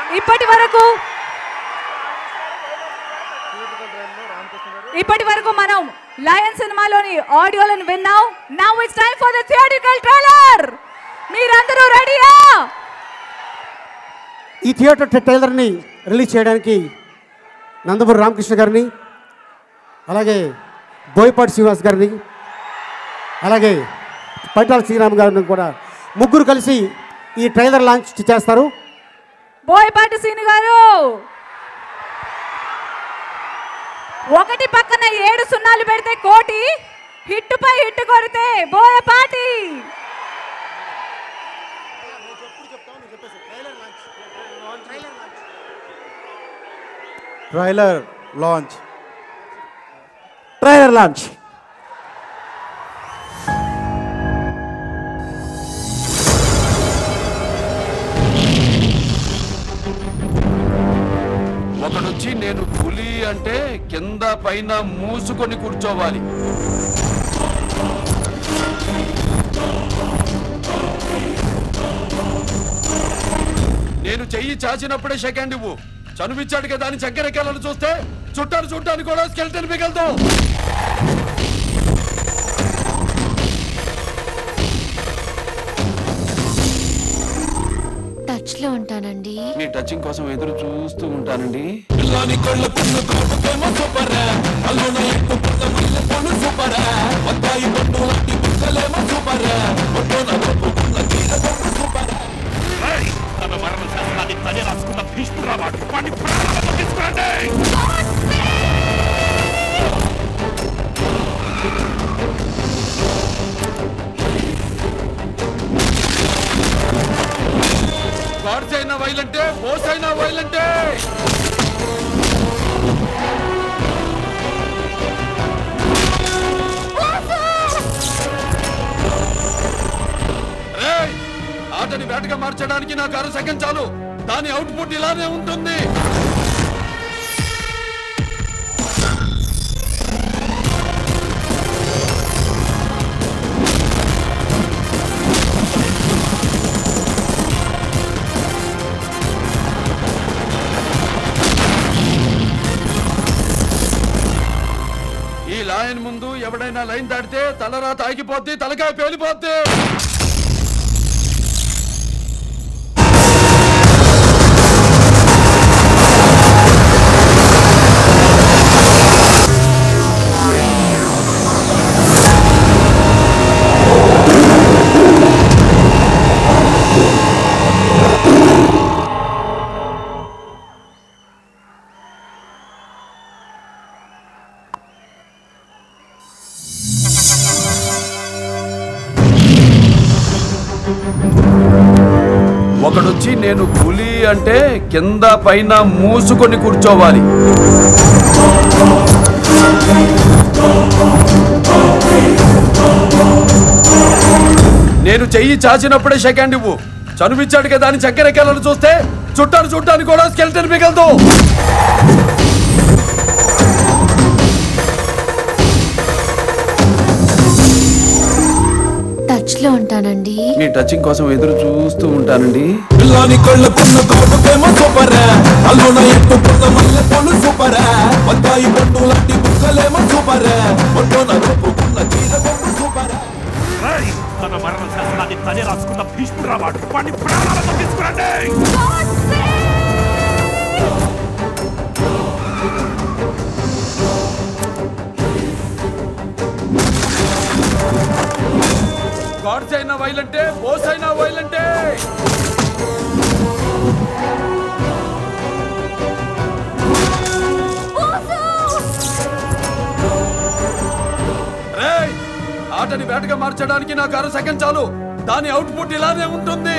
ఇప్పటి వరకు మనం లయన్ సినిమాలోని ఆడియోలను విన్నాం. Now it's time for the theatrical trailer. మీరందరూ రెడీయా? ఈ థియేటర్ ట్రైలర్ని రిలీజ్ చేయడానికి నందమూరి రామకృష్ణ గారిని, అలాగే బోయపాటి శ్రీనివాస్ గారిని, అలాగే పైటాల శ్రీరామ్ గారిని కూడా ముగ్గురు కలిసి ఈ ట్రైలర్ లాంచ్ చేస్తారు. బోయపాటి శ్రీను గారు, ఒకటి పక్కన 7 సున్నాలు పెడితే కోటి, హిట్టుపై హిట్టు కొడితే బోయపాటి. Trailer launch. ఒకడొచ్చి నేను పులి అంటే కింద పైన మూసుకొని కూర్చోవాలి. నేను చెయ్యి చాచినప్పుడే సెకండ్ ఇవ్వు. చనువిచ్చాడు కదా అని చక్కెరకెళ్ళను చూస్తే చుట్టానికి కూడా స్కెల్టన్ మిగలదు. టచ్ లో ఉంటానండి. నీ టచింగ్ కోసం ఎదురు చూస్తూ ఉంటానండి. గాడ్స్ అయినా వైలెంటే, బోస్ అయినా వైలెంటే. ఆటని వేటగా మార్చడానికి నాకు 6 సెకండ్ చాలు. దాని అవుట్పుట్ ఇలానే ఉంటుంది. ఈ లైన్ ముందు ఎవడైనా లైన్ దాటితే తలరా తాగిపోద్ది, తలకాయ పేలిపోద్ది. ఒకడొచ్చి నేను పులి అంటే కింద పైన మూసుకొని కూర్చోవాలి. నేను చెయ్యి చాచినప్పుడే సెకండ్ ఇవ్వు. చనువిచ్చాడు కదా అని చక్కెరకెళ్ళను చూస్తే చుట్టానికి కూడా స్కెల్టన్ మిగలదు. టచ్ లో ఉంటానండి. నీ టచింగ్ కోసం ఎదురు చూస్తూ ఉంటానండి. తన మరణ శాసనాన్ని తనే రాసుకున్న భీష్మురావాడు వాడిని ప్రాణాలతో తీసుకురండి. గాడ్స్ అయినా వైలెంటే, బోస్ అయినా వైలెంటే. ఆటని వేటగా మార్చడానికి నాకు 6 సెకండ్ చాలు. దాని అవుట్పుట్ ఇలానే ఉంటుంది.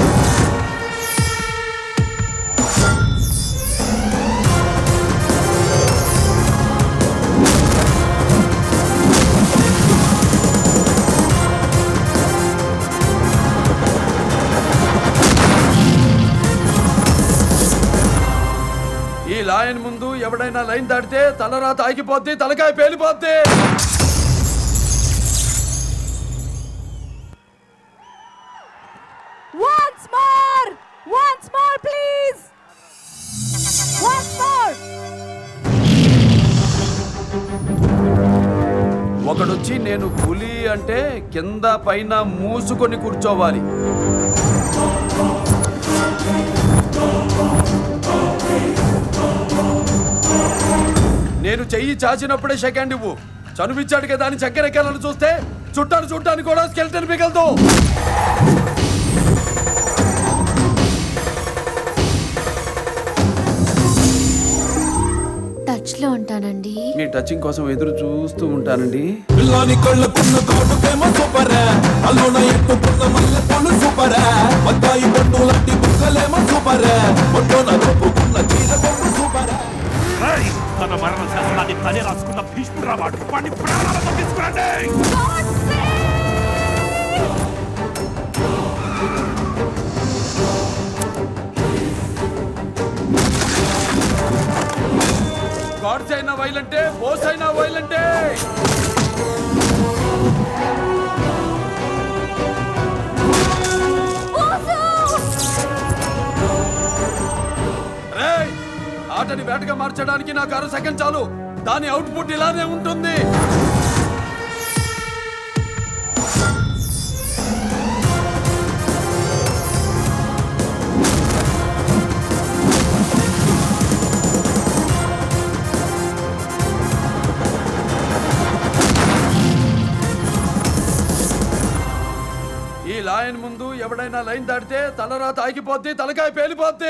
ఈ లైన్ ముందు ఎవడైనా లైన్ దాటితే తలరా తాగిపోద్ది, తలకాయ పేలిపోద్ది. Once more, please. ఒకడొచ్చి నేను పులి అంటే కింద పైన మూసుకొని కూర్చోవాలి. నేను చెయ్యి చాచినప్పుడే సెకండ్ ఇవ్వు. చనువిచ్చాడు కదా అని చక్కెరెక్కాలని చూస్తే చుట్టాను చూడటానికి కూడా స్కెల్టన్ మిగలదు. టచ్ లో ఉంటానండి. మీ టచింగ్ కోసం ఎదురు చూస్తూ ఉంటానండి. తన మరణ శాసనాన్ని తనే రాసుకున్న భీష్ముడు రావాడు. వాడిని ప్రాణాలతో తీసుకురండి. గాడ్స్ అయినా వైలంటే, బోస్ అయినా వైలంటే. ఆటని వేటగా మార్చడానికి నాకు 6 సెకండ్ చాలు. దాని అవుట్పుట్ ఇలానే ఉంటుంది. ఈ లైన్ ముందు ఎవడైనా లైన్ దాటితే తలరాత ఆగిపోద్ది, తలకాయ పేలిపోద్ది.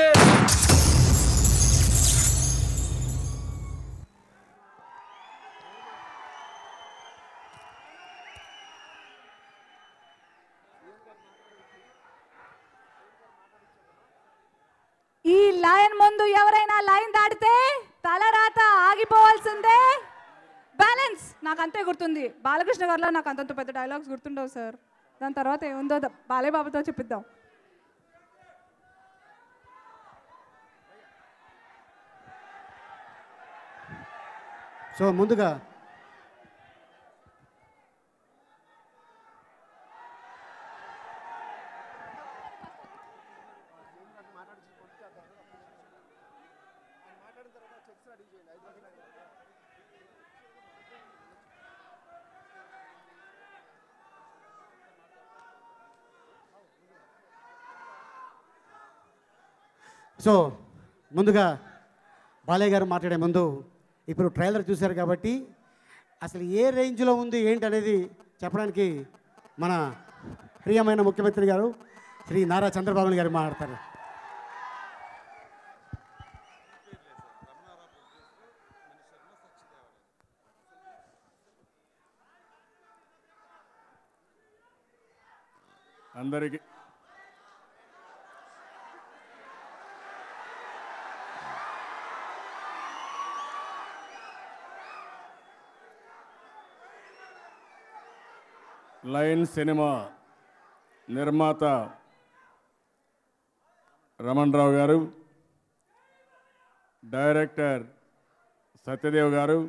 ఈ లైన్ ముందు ఎవరైనా లైన్ దాటితే తలరాత ఆగిపోవాల్సిందే. బ్యాలెన్స్ నాకు అంతే గుర్తుంది. బాలకృష్ణ గారిలో నాకు అంతంత పెద్ద డైలాగ్స్ గుర్తుండవు సార్. దాని తర్వాత ఏముందో బాలేబాబుతో చెప్పిద్దాం. సో ముందుగా బాలయ్య గారు మాట్లాడే ముందు ఇప్పుడు ట్రైలర్ చూశారు కాబట్టి అసలు ఏ రేంజ్లో ఉంది ఏంటి అనేది చెప్పడానికి మన ప్రియమైన ముఖ్యమంత్రి గారు శ్రీ నారా చంద్రబాబు గారు మాట్లాడతారు. అందరికీ లయన్ సినిమా నిర్మాత రమణరావు గారు, డైరెక్టర్ సత్యదేవ్ గారు,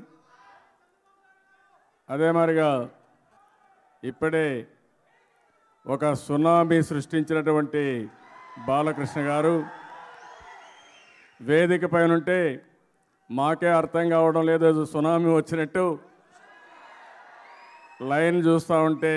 అదే మాదిరిగా ఇప్పుడే ఒక సునామీ సృష్టించినటువంటి బాలకృష్ణ గారు వేదిక పైన ఉంటే మాకే అర్థం కావడం లేదు, సునామీ వచ్చినట్టు. లైన్ చూస్తూ ఉంటే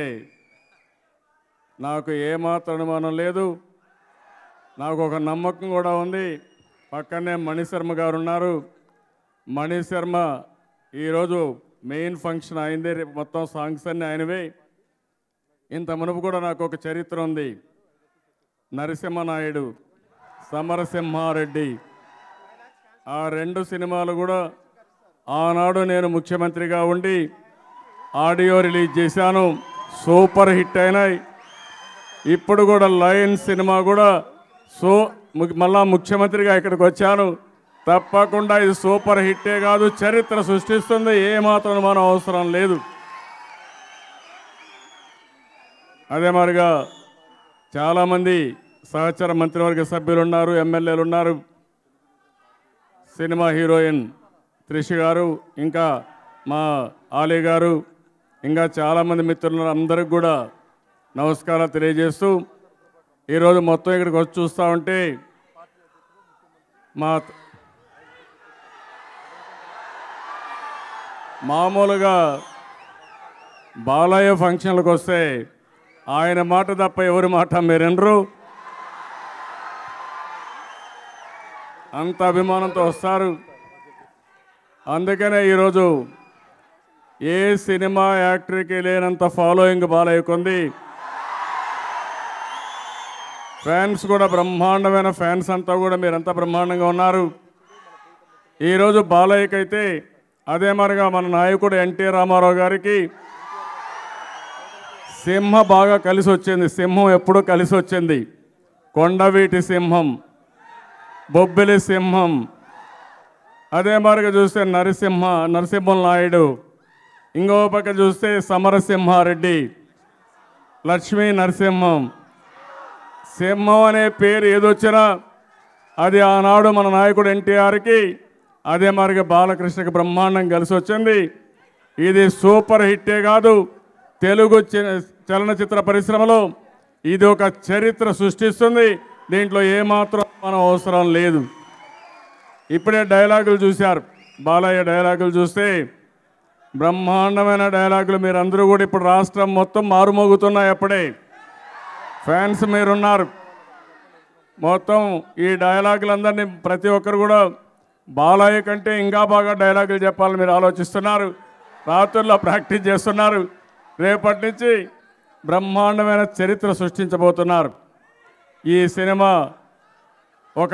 నాకు ఏమాత్రం అనుమానం లేదు, నాకు ఒక నమ్మకం కూడా ఉంది. పక్కనే మణిశర్మ గారు ఉన్నారు. మణిశర్మ ఈరోజు మెయిన్ ఫంక్షన్ అయింది, మొత్తం సాంగ్స్ అన్నీ ఆయనవే. ఇంత మునుపు కూడా నాకు ఒక చరిత్ర ఉంది. నరసింహనాయుడు, సమరసింహారెడ్డి, ఆ 2 సినిమాలు కూడా ఆనాడు నేను ముఖ్యమంత్రిగా ఉండి ఆడియో రిలీజ్ చేశాను, సూపర్ హిట్ అయినాయి. ఇప్పుడు కూడా లయన్ సినిమా కూడా మళ్ళా ముఖ్యమంత్రిగా ఇక్కడికి వచ్చాను, తప్పకుండా ఇది సూపర్ హిట్టే కాదు, చరిత్ర సృష్టిస్తుంది, ఏమాత్రం మనం అవసరం లేదు. అదే మాదిరిగా చాలామంది సహచర మంత్రివర్గ సభ్యులు ఉన్నారు, ఎమ్మెల్యేలు ఉన్నారు, సినిమా హీరోయిన్ త్రిష గారు, ఇంకా మా ఆలీ గారు, ఇంకా చాలామంది మిత్రులు అందరికి కూడా నమస్కారాలు తెలియజేస్తూ ఈరోజు మొత్తం ఇక్కడికి వచ్చి చూస్తూ ఉంటే మామూలుగా బాలయ్య ఫంక్షన్లకు వస్తే ఆయన మాట తప్ప ఎవరి మాట మీరు వినరు. అంత అభిమానంతో వస్తారు. అందుకనే ఈరోజు ఏ సినిమా యాక్టర్కి లేనంత ఫాలోయింగ్ బాలయ్యకు ఉంది. ఫ్యాన్స్ కూడా బ్రహ్మాండమైన ఫ్యాన్స్ అంతా కూడా మీరంతా బ్రహ్మాండంగా ఉన్నారు. ఈరోజు బాలయ్యకైతే అదే మరిగా మన నాయకుడు ఎన్టీ రామారావు గారికి సింహ బాగా కలిసి వచ్చింది. సింహం ఎప్పుడూ కలిసి వచ్చింది. కొండవీటి సింహం, బొబ్బిలి సింహం, అదే మరిగా చూస్తే నరసింహం నాయుడు, ఇంకో పక్క చూస్తే సమరసింహారెడ్డి, లక్ష్మీ నరసింహం. సింహం అనే పేరు ఏదొచ్చినా అది ఆనాడు మన నాయకుడు ఎన్టీఆర్కి, అదే మరిగా బాలకృష్ణకి బ్రహ్మాండం కలిసి వచ్చింది. ఇది సూపర్ హిట్టే కాదు, తెలుగు చలనచిత్ర పరిశ్రమలో ఇది ఒక చరిత్ర సృష్టిస్తుంది. దీంట్లో ఏమాత్రం మనం అవసరం లేదు. ఇప్పుడే డైలాగులు చూశారు, బాలయ్య డైలాగులు చూస్తే బ్రహ్మాండమైన డైలాగులు. మీరందరూ కూడా ఇప్పుడు రాష్ట్రం మొత్తం మారుమోగుతున్నాయి. అప్పుడే ఫ్యాన్స్ మీరున్నారు. మొత్తం ఈ డైలాగులందరినీ ప్రతి ఒక్కరు కూడా బాలయ్య కంటే ఇంకా బాగా డైలాగులు చెప్పాలని మీరు ఆలోచిస్తున్నారు. రాత్రుల్లో ప్రాక్టీస్ చేస్తున్నారు. రేపటి నుంచి బ్రహ్మాండమైన చరిత్ర సృష్టించబోతున్నారు. ఈ సినిమా ఒక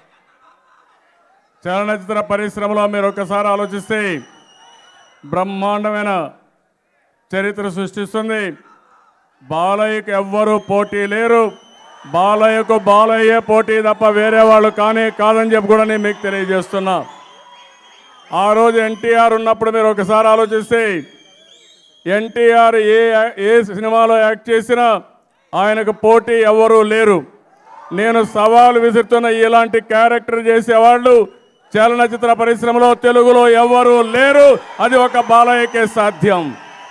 చలనచిత్ర పరిశ్రమలో మీరు ఒక్కసారి ఆలోచిస్తే బ్రహ్మాండమైన చరిత్ర సృష్టిస్తుంది. బాలయ్యకు ఎవ్వరూ పోటీ లేరు. బాలయ్యకు బాలయ్యే పోటీ తప్ప వేరే వాళ్ళు కాదని చెప్పి కూడా నేను మీకు తెలియజేస్తున్నా. ఆ రోజు ఎన్టీఆర్ ఉన్నప్పుడు మీరు ఒకసారి ఆలోచిస్తే ఎన్టీఆర్ ఏ సినిమాలో యాక్ట్ చేసినా ఆయనకు పోటీ ఎవరూ లేరు. నేను సవాలు విసురుతున్న ఇలాంటి క్యారెక్టర్ చేసేవాళ్ళు చలనచిత్ర పరిశ్రమలో తెలుగులో ఎవరూ లేరు. అది ఒక బాలయ్యకే సాధ్యం.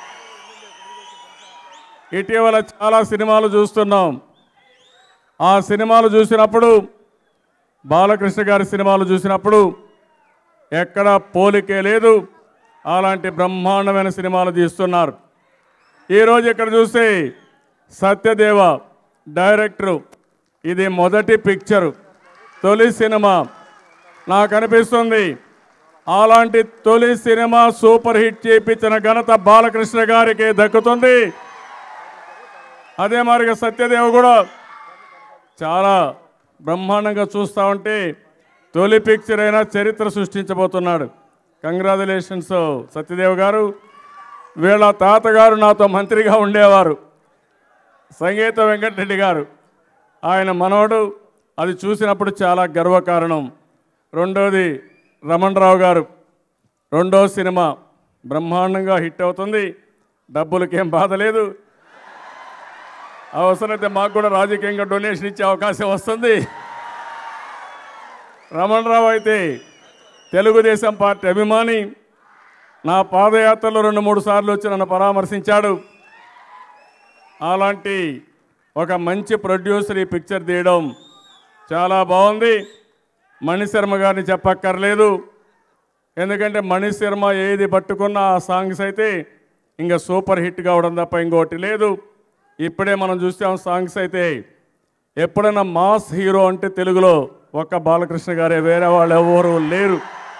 ఇటీవల చాలా సినిమాలు చూస్తున్నాం. ఆ సినిమాలు చూసినప్పుడు, బాలకృష్ణ గారి సినిమాలు చూసినప్పుడు ఎక్కడ పోలికే లేదు. అలాంటి బ్రహ్మాండమైన సినిమాలు తీస్తున్నారు. ఈరోజు ఇక్కడ చూస్తే సత్యదేవ డైరెక్టరు, ఇది మొదటి పిక్చరు, తొలి సినిమా. నాకు అనిపిస్తుంది అలాంటి తొలి సినిమా సూపర్ హిట్ చేయించిన ఘనత బాలకృష్ణ గారికి దక్కుతుంది. అదే మరిగా సత్యదేవ కూడా చాలా బ్రహ్మాండంగా చూస్తూ ఉంటే తొలి పిక్చర్ అయినా చరిత్ర సృష్టించబోతున్నాడు. కంగ్రాచులేషన్స్ సత్యదేవ్ గారు. వీళ్ళ తాతగారు నాతో మంత్రిగా ఉండేవారు, సంగీత వెంకటరెడ్డి గారు, ఆయన మనవడు. అది చూసినప్పుడు చాలా గర్వకారణం. రెండోది రమణరావు గారు, రెండో సినిమా బ్రహ్మాండంగా హిట్ అవుతుంది. డబ్బులకేం బాధ లేదు. అవసరమైతే మాకు కూడా రాజకీయంగా డొనేషన్ ఇచ్చే అవకాశం వస్తుంది. రమణరావు అయితే తెలుగుదేశం పార్టీ అభిమాని. నా పాదయాత్రలో 2-3 సార్లు వచ్చి నన్ను పరామర్శించాడు. అలాంటి ఒక మంచి ప్రొడ్యూసర్ ఈ పిక్చర్ తీయడం చాలా బాగుంది. మణిశర్మ గారిని చెప్పక్కర్లేదు. ఎందుకంటే మణిశర్మ ఏది పట్టుకున్న ఆ సాంగ్స్ అయితే ఇంకా సూపర్ హిట్ కావడం తప్ప ఇంకోటి లేదు. ఇప్పుడే మనం చూసాం సాంగ్స్ అయితే. ఎప్పుడైనా మాస్ హీరో అంటే తెలుగులో ఒక్క బాలకృష్ణ గారే, వేరే వాళ్ళు ఎవరు లేరు.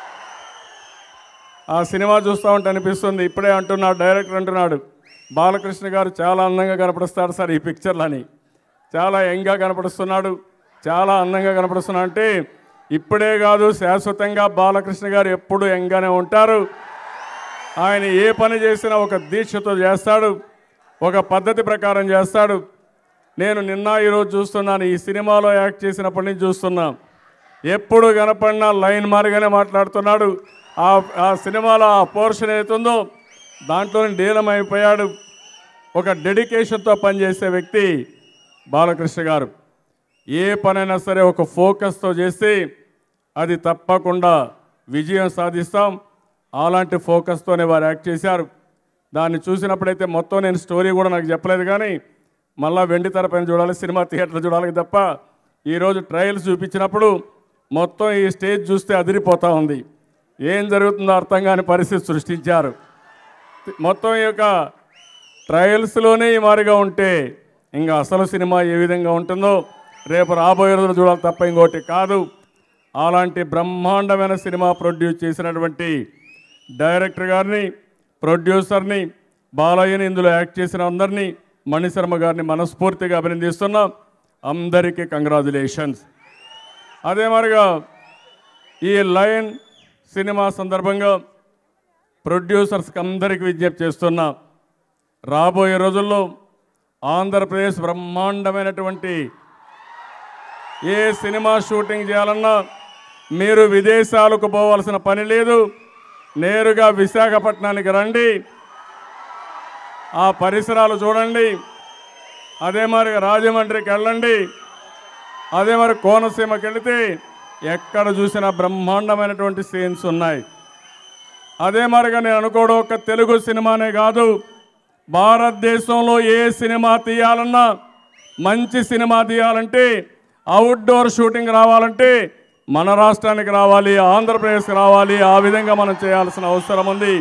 ఆ సినిమా చూస్తూ ఉంటే అనిపిస్తుంది. ఇప్పుడే అంటున్నాడు డైరెక్టర్, అంటున్నాడు బాలకృష్ణ గారు చాలా అందంగా కనపడుస్తారు సార్ ఈ పిక్చర్లని. చాలా యంగ్గా కనపడుస్తున్నాడు, చాలా అందంగా కనపడుస్తున్నాడు. అంటే ఇప్పుడే కాదు, శాశ్వతంగా బాలకృష్ణ గారు ఎప్పుడు యంగ్గానే ఉంటారు. ఆయన ఏ పని చేసినా ఒక దీక్షతో చేస్తాడు, ఒక పద్ధతి ప్రకారం చేస్తాడు. నేను నిన్న ఈరోజు చూస్తున్నాను, ఈ సినిమాలో యాక్ట్ చేసినప్పటి నుంచి చూస్తున్నాం. ఎప్పుడు కనపడినా లైన్ మారిగానే మాట్లాడుతున్నాడు. ఆ సినిమాలో ఆ పోర్షన్ అవుతుందో దాంట్లో లీనమైపోయాడు. ఒక డెడికేషన్తో పనిచేసే వ్యక్తి బాలకృష్ణ గారు. ఏ పనైనా సరే ఒక ఫోకస్తో చేస్తే అది తప్పకుండా విజయం సాధిస్తాం. అలాంటి ఫోకస్తోనే వారు యాక్ట్ చేశారు. దాన్ని చూసినప్పుడైతే మొత్తం నేను స్టోరీ కూడా నాకు చెప్పలేదు, కానీ మళ్ళీ వెండి తెరపైన చూడాలి, సినిమా థియేటర్లు చూడాలి తప్ప ఈరోజు ట్రయల్స్ చూపించినప్పుడు మొత్తం ఈ స్టేజ్ చూస్తే అదిరిపోతూ ఉంది. ఏం జరుగుతుందో అర్థం కాని పరిస్థితి సృష్టించారు. మొత్తం ఈ యొక్క ట్రయల్స్లోనే ఈ మారిగా ఉంటే ఇంకా అసలు సినిమా ఏ విధంగా ఉంటుందో రేపు రాబోయే రోజులు చూడాలి తప్ప ఇంకోటి కాదు. అలాంటి బ్రహ్మాండమైన సినిమా ప్రొడ్యూస్ చేసినటువంటి డైరెక్టర్ గారిని, ప్రొడ్యూసర్ని, బాలయ్యని, ఇందులో యాక్ట్ చేసిన అందరినీ, మణిశర్మ గారిని మనస్ఫూర్తిగా అభినందిస్తున్నాం. అందరికీ కంగ్రాచులేషన్స్. అదే మరిగా ఈ లయన్ సినిమా సందర్భంగా ప్రొడ్యూసర్స్కి అందరికీ విజ్ఞప్తి చేస్తున్నా, రాబోయే రోజుల్లో ఆంధ్రప్రదేశ్ బ్రహ్మాండమైనటువంటి ఏ సినిమా షూటింగ్ చేయాలన్నా మీరు విదేశాలకు పోవాల్సిన పని లేదు. నేరుగా విశాఖపట్నానికి రండి, ఆ పరిసరాలు చూడండి. అదే మరి రాజమండ్రికి వెళ్ళండి, అదే మరి కోనసీమకి వెళితే ఎక్కడ చూసినా బ్రహ్మాండమైనటువంటి సీన్స్ ఉన్నాయి. అదే మరిగా నేను అనుకోవడం ఒక తెలుగు సినిమానే కాదు, భారతదేశంలో ఏ సినిమా తీయాలన్నా, మంచి సినిమా తీయాలంటే, అవుట్డోర్ షూటింగ్ రావాలంటే మన రాష్ట్రానికి రావాలి, ఆంధ్రప్రదేశ్కి రావాలి. ఆ విధంగా మనం చేయాల్సిన అవసరం ఉంది.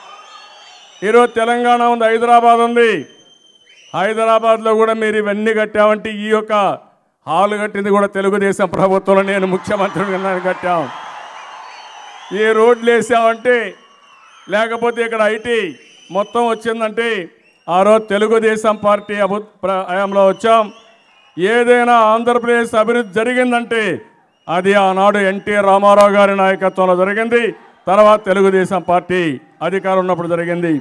ఈరోజు తెలంగాణ ఉంది, హైదరాబాద్ ఉంది. హైదరాబాద్లో కూడా మీరు ఇవన్నీ కట్టామంటే ఈ యొక్క హాల్ కట్టింది కూడా తెలుగుదేశం ప్రభుత్వంలో నేను ముఖ్యమంత్రిగా కట్టాం. ఈ రోడ్లు వేసామంటే, లేకపోతే ఇక్కడ ఐటీ మొత్తం వచ్చిందంటే ఆ రోజు తెలుగుదేశం పార్టీ హయాంలో వచ్చాం. ఏదైనా ఆంధ్రప్రదేశ్ అభివృద్ధి జరిగిందంటే అది ఆనాడు ఎన్టీ రామారావు గారి నాయకత్వంలో జరిగింది, తర్వాత తెలుగుదేశం పార్టీ అధికారం ఉన్నప్పుడు జరిగింది.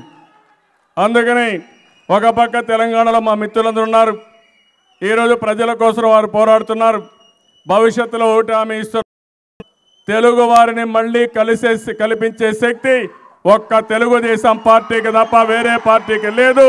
అందుకని ఒక పక్క తెలంగాణలో మా మిత్రులందరూ ఉన్నారు, ఈరోజు ప్రజల కోసం వారు పోరాడుతున్నారు. భవిష్యత్తులో ఓటు హామీ ఇస్తున్నారు. తెలుగు వారిని మళ్ళీ కల్పించే శక్తి ఒక్క తెలుగుదేశం పార్టీకి తప్ప వేరే పార్టీకి లేదు.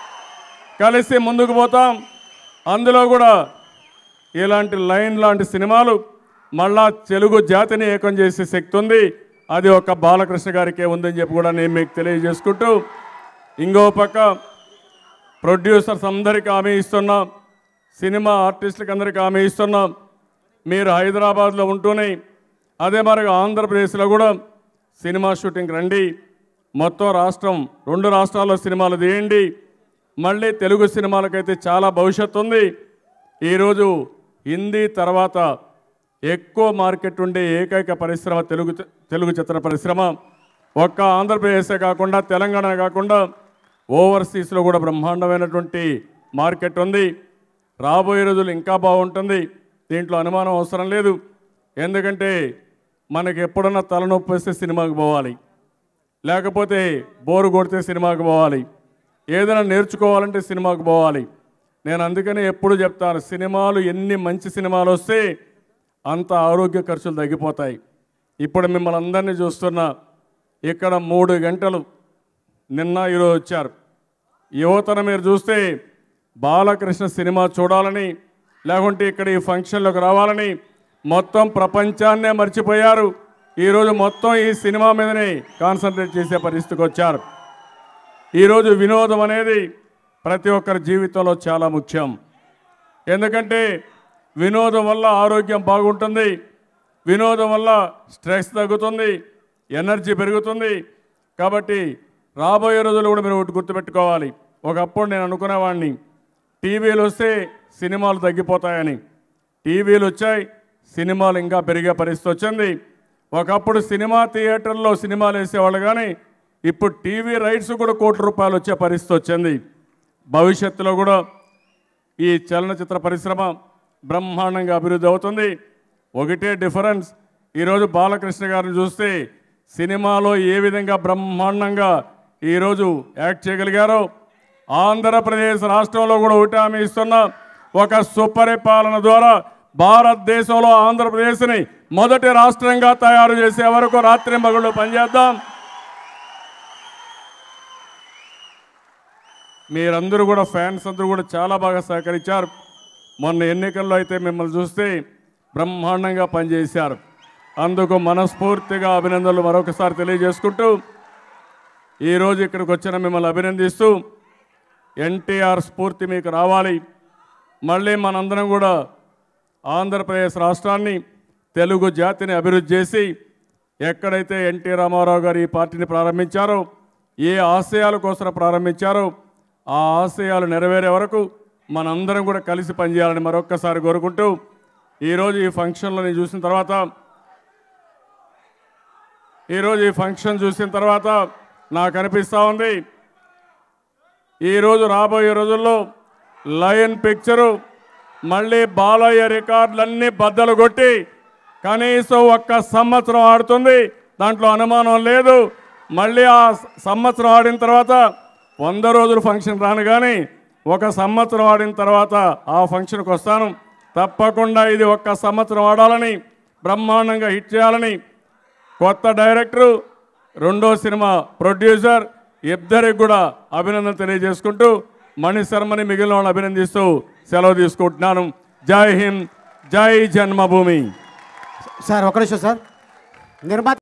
కలిసి ముందుకు పోతాం. అందులో కూడా ఇలాంటి లైన్ లాంటి సినిమాలు మళ్ళా తెలుగు జాతిని ఏకం చేసే శక్తి ఉంది. అది ఒక బాలకృష్ణ గారికే ఉందని చెప్పి కూడా నేను మీకు తెలియజేసుకుంటూ, ఇంకో పక్క ప్రొడ్యూసర్స్ అందరికీ హామీ ఇస్తున్నాం, సినిమా ఆర్టిస్టులకి అందరికీ హామీ ఇస్తున్నాం. మీరు హైదరాబాద్లో ఉంటూనే అదే మరి ఆంధ్రప్రదేశ్లో కూడా సినిమా షూటింగ్ రండి. మొత్తం రాష్ట్రం 2 రాష్ట్రాల్లో సినిమాలు తీయండి. మళ్ళీ తెలుగు సినిమాలకైతే చాలా భవిష్యత్తు ఉంది. ఈరోజు హిందీ తర్వాత ఎక్కువ మార్కెట్ ఉండే ఏకైక పరిశ్రమ తెలుగు చిత్ర పరిశ్రమ. ఒక్క ఆంధ్రప్రదేశే కాకుండా, తెలంగాణ కాకుండా ఓవర్సీస్లో కూడా బ్రహ్మాండమైనటువంటి మార్కెట్ ఉంది. రాబోయే రోజులు ఇంకా బాగుంటుంది, దీంట్లో అనుమానం అవసరం లేదు. ఎందుకంటే మనకి ఎప్పుడన్నా తలనొప్పి వస్తే సినిమాకి పోవాలి, లేకపోతే బోరు కొడితే సినిమాకి పోవాలి, ఏదైనా నేర్చుకోవాలంటే సినిమాకి పోవాలి. నేను అందుకని ఎప్పుడు చెప్తాను, సినిమాలు ఎన్ని మంచి సినిమాలు వస్తే అంత ఆరోగ్య ఖర్చులు తగ్గిపోతాయి. ఇప్పుడు మిమ్మల్ని అందరినీ చూస్తున్నా, ఇక్కడ 3 గంటలు నిన్న ఈరోజు వచ్చారు. యువతను మీరు చూస్తే బాలకృష్ణ సినిమా చూడాలని, లేకుంటే ఇక్కడ ఈ ఫంక్షన్లోకి రావాలని మొత్తం ప్రపంచాన్నే మర్చిపోయారు. ఈరోజు మొత్తం ఈ సినిమా మీదనే కాన్సన్ట్రేట్ చేసే పరిస్థితికి వచ్చారు. ఈరోజు వినోదం అనేది ప్రతి ఒక్కరి జీవితంలో చాలా ముఖ్యం. ఎందుకంటే వినోదం వల్ల ఆరోగ్యం బాగుంటుంది, వినోదం వల్ల స్ట్రెస్ తగ్గుతుంది, ఎనర్జీ పెరుగుతుంది. కాబట్టి రాబోయే రోజులు కూడా మీరు ఒకటి గుర్తుపెట్టుకోవాలి. ఒకప్పుడు నేను అనుకునేవాడిని టీవీలు వస్తే సినిమాలు తగ్గిపోతాయని. టీవీలు వచ్చాయి, సినిమాలు ఇంకా పెరిగే పరిస్థితి వచ్చింది. ఒకప్పుడు సినిమా థియేటర్లో సినిమాలు వేసేవాళ్ళు, కానీ ఇప్పుడు టీవీ రైట్స్ కూడా ₹1,00,00,000 వచ్చే పరిస్థితి వచ్చింది. భవిష్యత్తులో కూడా ఈ చలనచిత్ర పరిశ్రమ బ్రహ్మాండంగా అభివృద్ధి అవుతుంది. ఒకటే డిఫరెన్స్, ఈరోజు బాలకృష్ణ గారిని చూస్తే సినిమాలో ఏ విధంగా బ్రహ్మాండంగా ఈరోజు యాక్ట్ చేయగలిగారో, ఆంధ్రప్రదేశ్ రాష్ట్రంలో కూడా ఒకటి హామీ ఇస్తున్నా, ఒక సుపరిపాలన ద్వారా భారతదేశంలో ఆంధ్రప్రదేశ్ని మొదటి రాష్ట్రంగా తయారు చేసే వరకు రాత్రింబగళ్ళు పనిచేద్దాం. మీరందరూ కూడా ఫ్యాన్స్ అందరూ కూడా చాలా బాగా సహకరించారు. మొన్న ఎన్నికల్లో అయితే మిమ్మల్ని చూస్తే బ్రహ్మాండంగా పనిచేశారు. అందుకు మనస్ఫూర్తిగా అభినందనలు మరొకసారి తెలియజేసుకుంటూ, ఈరోజు ఇక్కడికి వచ్చిన మిమ్మల్ని అభినందిస్తూ, ఎన్టీఆర్ స్ఫూర్తి మీకు రావాలి. మళ్ళీ మనందరం కూడా ఆంధ్రప్రదేశ్ రాష్ట్రాన్ని, తెలుగు జాతిని అభివృద్ధి చేసి, ఎక్కడైతే ఎన్టీ రామారావు గారు ఈ పార్టీని ప్రారంభించారో, ఏ ఆశయాల కోసం ప్రారంభించారో ఆ ఆశయాలు నెరవేరే వరకు మనందరం కూడా కలిసి పనిచేయాలని మరొక్కసారి కోరుకుంటూ ఈరోజు ఈ ఫంక్షన్ చూసిన తర్వాత నాకు అనిపిస్తూ ఉంది ఈరోజు రాబోయే రోజుల్లో లయన్ పిక్చరు మళ్ళీ బాలయ్య రికార్డులన్నీ బద్దలు కొట్టి కనీసం 1 సంవత్సరం ఆడుతుంది, దాంట్లో అనుమానం లేదు. మళ్ళీ ఆ సంవత్సరం ఆడిన తర్వాత 100 రోజులు ఫంక్షన్ రాను కానీ 1 సంవత్సరం ఆడిన తర్వాత ఆ ఫంక్షన్కి వస్తాను. తప్పకుండా ఇది 1 సంవత్సరం ఆడాలని, బ్రహ్మాండంగా హిట్ చేయాలని కొత్త డైరెక్టరు, రెండో సినిమా ప్రొడ్యూసర్ ఇద్దరికి కూడా అభినందన తెలియజేసుకుంటూ మణి శర్మని మిగిలిన వాళ్ళని అభినందిస్తూ సెలవు తీసుకుంటున్నాను. జై హింద్, జై జన్మభూమి. సార్ ఒక నిమిషం సార్. నిర్మాత